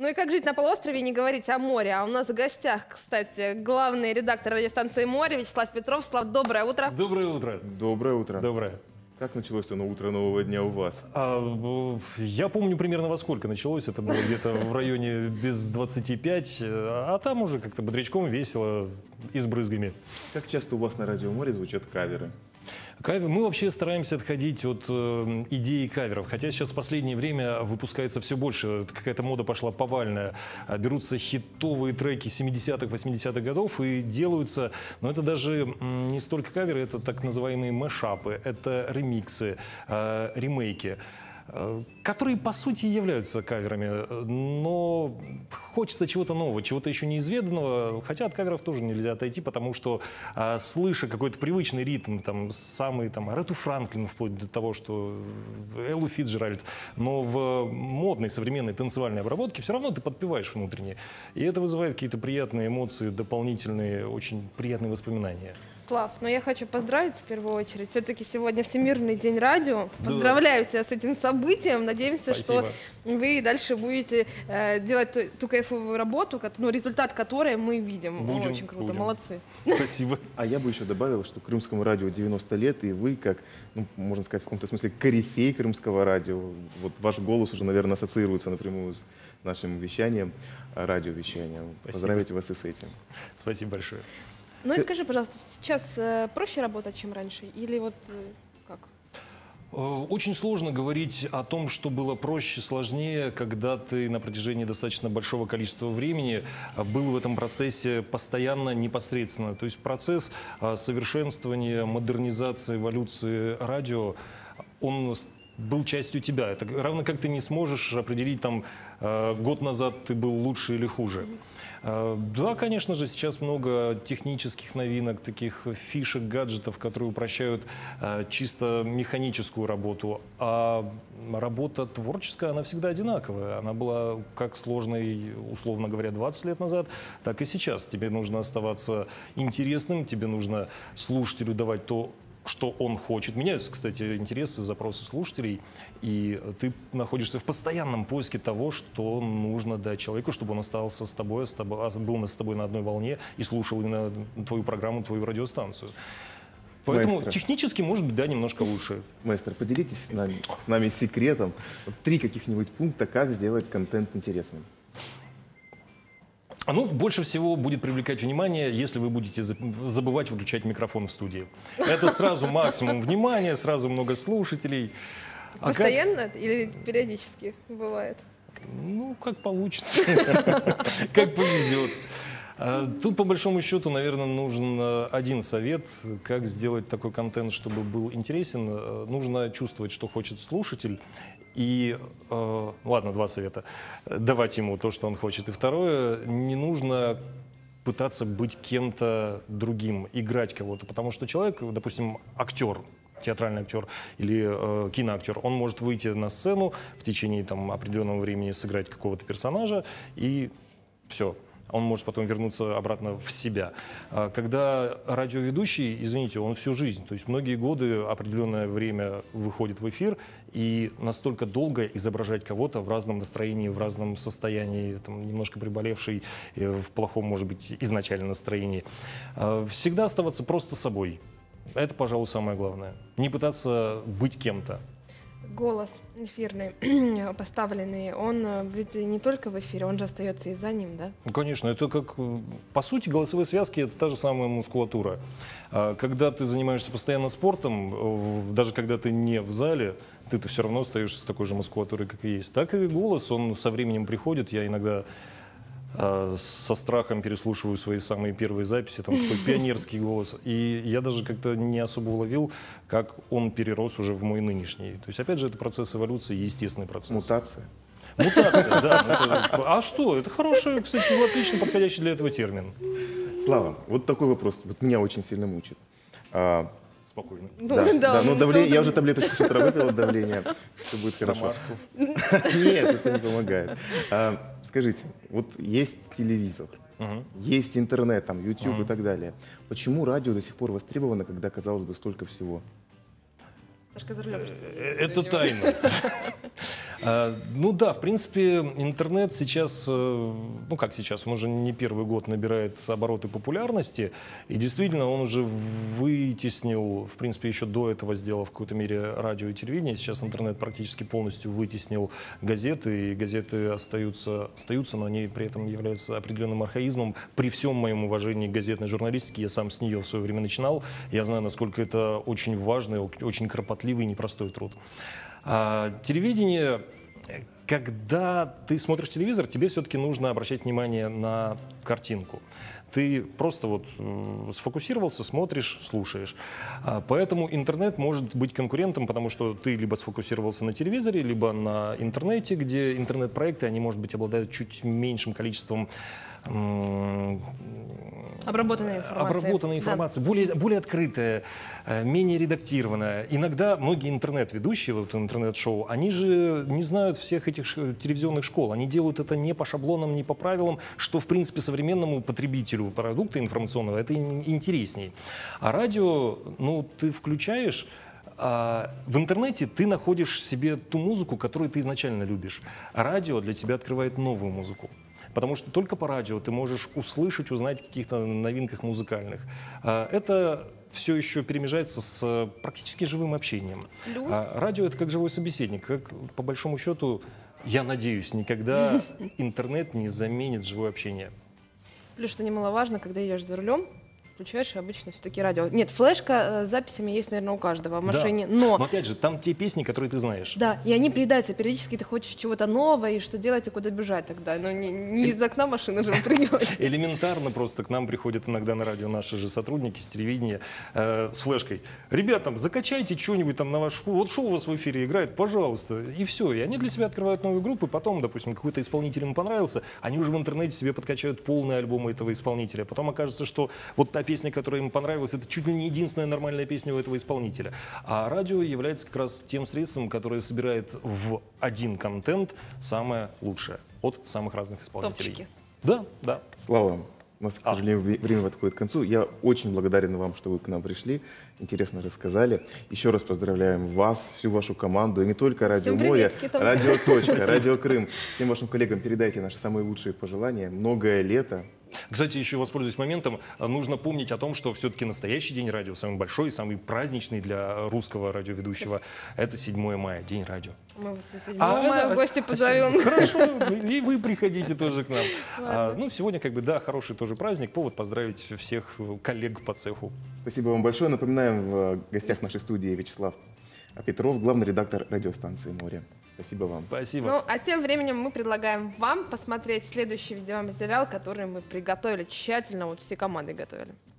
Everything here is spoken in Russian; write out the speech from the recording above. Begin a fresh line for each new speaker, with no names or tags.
Ну и как жить на полуострове и не говорить о море? А у нас в гостях, кстати, главный редактор радиостанции «Море» Вячеслав Петров. Слав, доброе утро.
Доброе утро.
Доброе утро.
Доброе.
Как началось оно утро нового дня у вас?
Я помню примерно во сколько началось. Это было где-то в районе без 25. А там уже как-то бодрячком, весело и с брызгами.
Как часто у вас на радио «Море» звучат каверы?
Мы вообще стараемся отходить от идеи каверов. Хотя сейчас в последнее время выпускается все больше. Какая-то мода пошла повальная. Берутся хитовые треки 70-х, 80-х годов и делаются... Но это даже не столько каверы, это так называемые мэшапы. Это ремиксы, ремейки, которые по сути являются каверами, но хочется чего-то нового, чего-то еще неизведанного, хотя от каверов тоже нельзя отойти, потому что, слыша какой-то привычный ритм, там, самый, там, Арету Франклин, вплоть до того, что Эллу Фицджеральд, но в модной современной танцевальной обработке все равно ты подпеваешь внутренне, и это вызывает какие-то приятные эмоции, дополнительные, очень приятные воспоминания.
Слав, но я хочу поздравить в первую очередь. Все-таки сегодня Всемирный день радио. Поздравляю тебя с этим событием. Надеемся,
Спасибо.
что вы дальше будете делать ту кайфовую работу, результат которой мы видим. Очень круто,
будем.
молодцы.
Спасибо.
А я бы еще добавил, что крымскому радио 90 лет, и вы, как, ну, можно сказать, в каком-то смысле корифей крымского радио, вот ваш голос уже, наверное, ассоциируется напрямую с нашим вещанием, радиовещанием.
Спасибо.
Поздравляйте вас и с этим.
Спасибо большое.
Ну и скажи, пожалуйста, сейчас проще работать, чем раньше? Или вот как?
Очень сложно говорить о том, что было проще, сложнее, когда ты на протяжении достаточно большого количества времени был в этом процессе постоянно, непосредственно. То есть процесс совершенствования, модернизации, эволюции радио, он был частью тебя. Это равно как ты не сможешь определить, там, год назад ты был лучше или хуже. Да, конечно же, сейчас много технических новинок, таких фишек, гаджетов, которые упрощают чисто механическую работу. А работа творческая, она всегда одинаковая. Она была как сложной, условно говоря, 20 лет назад, так и сейчас. Тебе нужно оставаться интересным, тебе нужно слушателю давать то, что он хочет. Меняются, кстати, интересы, запросы слушателей, и ты находишься в постоянном поиске того, что нужно дать человеку, чтобы он остался с тобой, был с тобой на одной волне и слушал именно твою программу, твою радиостанцию. Поэтому
Маэстро,
технически, может быть, да, немножко лучше.
Маэстро, поделитесь с нами секретом. Вот 3 каких-нибудь пункта, как сделать контент интересным.
Ну, больше всего будет привлекать внимание, если вы будете забывать выключать микрофон в студии. Это сразу максимум внимания, сразу много слушателей.
Постоянно или периодически бывает?
Ну, как получится, как повезет. Тут, по большому счету, наверное, нужен один совет, как сделать такой контент, чтобы был интересен. Нужно чувствовать, что хочет слушатель. И, ладно, 2 совета. Давать ему то, что он хочет. И второе, не нужно пытаться быть кем-то другим, играть кого-то. Потому что человек, допустим, актер, театральный актер или киноактер, он может выйти на сцену в течение там, определенного времени, сыграть какого-то персонажа, и все. Он может потом вернуться обратно в себя. Когда радиоведущий, извините, он всю жизнь, то есть многие годы, определенное время выходит в эфир, и настолько долго изображать кого-то в разном настроении, в разном состоянии, там, немножко приболевший, в плохом, может быть, изначально настроении, всегда оставаться просто собой. Это, пожалуй, самое главное. Не пытаться быть кем-то.
Голос эфирный, поставленный, он ведь не только в эфире, он же остается и за ним, да?
Ну, конечно, это как, по сути, голосовые связки — это та же самая мускулатура. Когда ты занимаешься постоянно спортом, даже когда ты не в зале, ты все равно остаешься с такой же мускулатурой, как и есть. Так и голос, он со временем приходит. Я иногда со страхом переслушиваю свои самые первые записи, там такой пионерский голос. И я даже как-то не особо уловил, как он перерос уже в мой нынешний. То есть, опять же, это процесс эволюции, естественный процесс.
Мутация.
Мутация, да. А что? Это хороший, кстати, отлично подходящий для этого термин.
Слава, вот такой вопрос, вот меня очень сильно мучит.
Спокойно.
Да, но давление, я уже таблеточку с утра выпил от давления, все будет хорошо. Нет, это не помогает. Скажите, вот есть телевизор, есть интернет, там, YouTube и так далее. Почему радио до сих пор востребовано, когда, казалось бы, столько всего?
Сашка за рулем.
Это тайна. Ну да, в принципе, интернет сейчас, ну как сейчас, он уже не первый год набирает обороты популярности, и действительно он уже вытеснил, в принципе, еще до этого сделал в какой-то мере радио и телевидение. Сейчас интернет практически полностью вытеснил газеты, и газеты остаются, но они при этом являются определенным архаизмом. При всем моем уважении к газетной журналистике, я сам с нее в свое время начинал, я знаю, насколько это очень важный, очень кропотливый и непростой труд. Телевидение, когда ты смотришь телевизор, тебе все-таки нужно обращать внимание на картинку. Ты просто вот сфокусировался, смотришь, слушаешь. Поэтому интернет может быть конкурентом, потому что ты либо сфокусировался на телевизоре, либо на интернете, где интернет-проекты, они, может быть, обладают чуть меньшим количеством обработанной информации, да. более открытая, менее редактированная. Иногда многие интернет-ведущие, вот интернет-шоу, они же не знают всех этих телевизионных школ. Они делают это не по шаблонам, не по правилам, что, в принципе, современному потребителю продукта информационного это интересней. А радио, ну, ты включаешь, в интернете ты находишь себе ту музыку, которую ты изначально любишь. А радио для тебя открывает новую музыку. Потому что только по радио ты можешь услышать, узнать о каких-то новинках музыкальных. Это все еще перемежается с практически живым общением. Радио — это как живой собеседник. Как, по большому счету, я надеюсь, никогда интернет не заменит живое общение.
Плюс, что немаловажно, когда едешь за рулем, включаешь обычно все-таки радио. Нет, флешка с записями есть, наверное, у каждого в машине,
да. Но опять же, там те песни, которые ты знаешь.
Да, и они приедаются. Периодически ты хочешь чего-то нового, и что делать, и куда бежать тогда. Но не из окна машины же выпрыгивать.
Элементарно просто к нам приходят иногда на радио наши же сотрудники с телевидения с флешкой. Ребята, закачайте что-нибудь там на ваш... Вот что у вас в эфире играет, пожалуйста. И все. И они для себя открывают новые группы. Потом, допустим, какой-то исполнитель им понравился, они уже в интернете себе подкачают полный альбом этого исполнителя. Потом окажется, что вот та песня, которая им понравилась, это чуть ли не единственная нормальная песня у этого исполнителя. А радио является как раз тем средством, которое собирает в один контент самое лучшее от самых разных исполнителей.
Топчики.
Да, да.
Слава, у нас, к сожалению, время подходит к концу. Я очень благодарен вам, что вы к нам пришли, интересно рассказали. Еще раз поздравляем вас, всю вашу команду, и не только Радио Море, Радио Точка, Радио Крым. Всем вашим коллегам передайте наши самые лучшие пожелания. Многое лето.
Кстати, еще воспользуюсь моментом, нужно помнить о том, что все-таки настоящий день радио, самый большой, самый праздничный для русского радиоведущего, это 7 мая, День радио.
Мы вас 7 мая в гости позовем.
Хорошо, и вы приходите тоже к нам. Ну, сегодня, как бы, да, хороший тоже праздник, повод поздравить всех коллег по цеху.
Спасибо вам большое. Напоминаем, в гостях нашей студии Вячеслав Петров, главный редактор радиостанции «Море». Спасибо вам.
Спасибо.
Ну, а тем временем мы предлагаем вам посмотреть следующий видеоматериал, который мы приготовили тщательно, вот все команды готовили.